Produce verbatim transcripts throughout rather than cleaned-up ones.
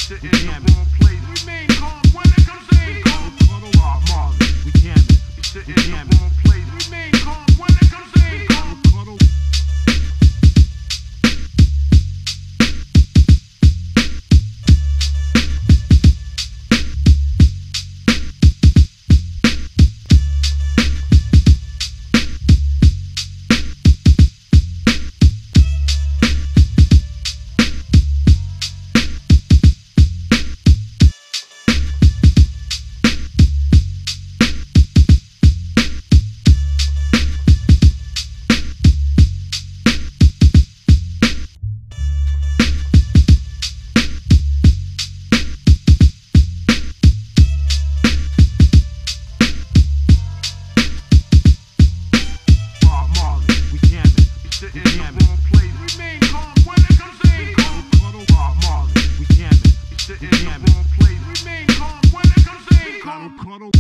sit in the wrong place. Remain calm when it comes in. Cuddle, Bob Marley. We jamming. We sit in the wrong place. Remain calm when it comes in. Cuddle. Cuddle.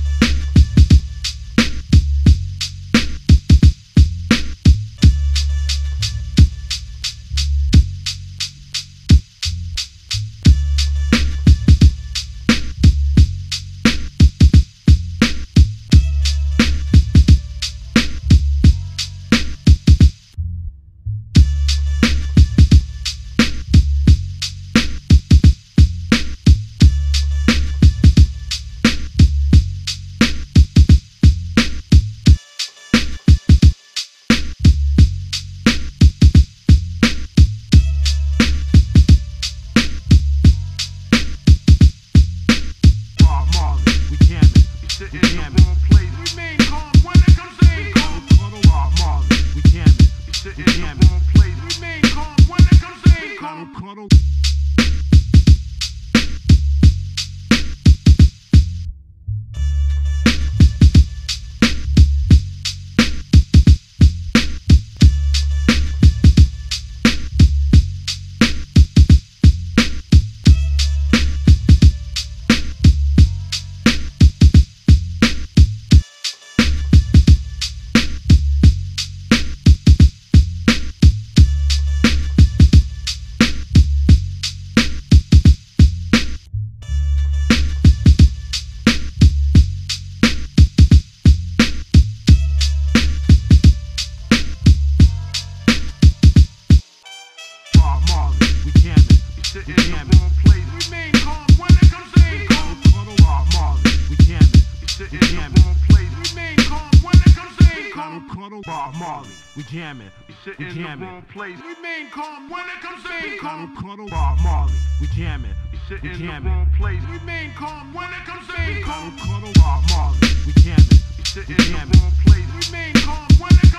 Cuddle. Sit in the wrong place. Remain calm when it comes in. Cuddle, Bob Marley. We jamming. Sit in the wrong place. Remain calm when it comes in. Cuddle, Bob Marley. We jamming. Sit in the wrong place. Remain calm when it comes in. Cuddle, Bob Marley. We jamming. Sit in the wrong place. Remain calm when it comes in. Cuddle, Bob Marley. We jamming. Sit in the wrong place. Remain calm when it comes in.